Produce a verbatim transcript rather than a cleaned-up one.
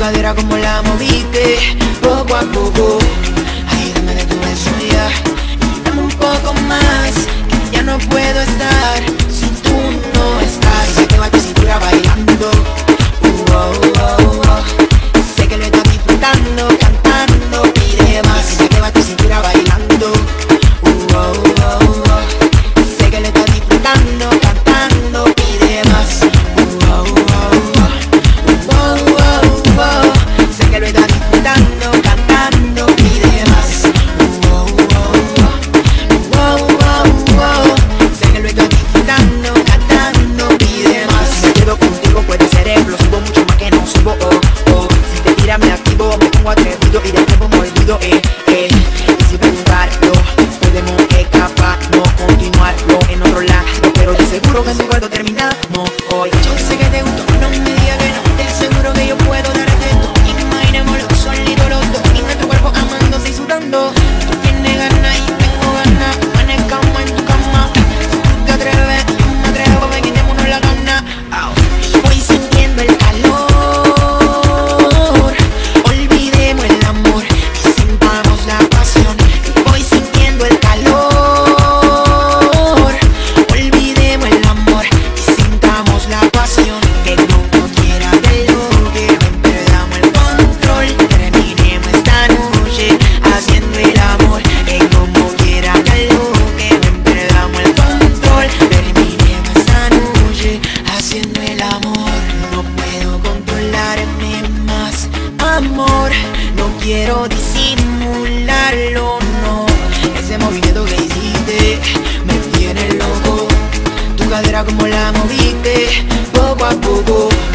cadera como la moviste, poco a poco. Ay, dame de tu beso ya, y dame un poco más, que ya no puedo estar si tú no estás. Sé que va tu cintura bailando, uh, oh, oh, oh. Sé que lo estás disfrutando, cantando, pide más. Sé que va tu cintura bailando, uh, oh, oh, oh. Sé que lo estás disfrutando, cantando, pide más. Uh, oh, oh, oh. Uh, oh, oh, oh. Sé que lo estás disfrutando, cantando, pide más. Uh, oh, oh, oh. Uh, oh, oh, oh. Sé que lo estás disfrutando, cantando, pide más. Si me quedo contigo puede ser explosivo, mucho más que no subo, oh, oh. Si te tiras me activo, me pongo atrevido y de nuevo me olvido, eh, eh. Y sin preguntarlo, podemos escapar, no continuarlo en otro lado, pero de seguro que en tu cuarto terminamos hoy. Yo sé que te gustó, no me digas que no, te seguro que yo puedo darte esto. Imaginémoslo solitos los dos, y nuestro cuerpo amándose y sudando. Tú tienes ganas y tengo ganas, amanezcamos en tu cama. Si tú te atreves, yo me atrevo, ven, quitémonos la gana. Oh. Voy sintiendo el calor, olvidemos el amor y sintamos la pasión. Voy sintiendo el calor, olvidemos el amor y sintamos la pasión. Que no quiera de lo que perdamos el control, terminemos esta noche haciendo el amor. Que como quiera de lo que perdamos el control, terminemos esta noche haciendo el amor. No puedo controlarme más, amor, no quiero disimularlo, no. Ese movimiento que hiciste me tiene loco, tu cadera como la moviste, poco a poco.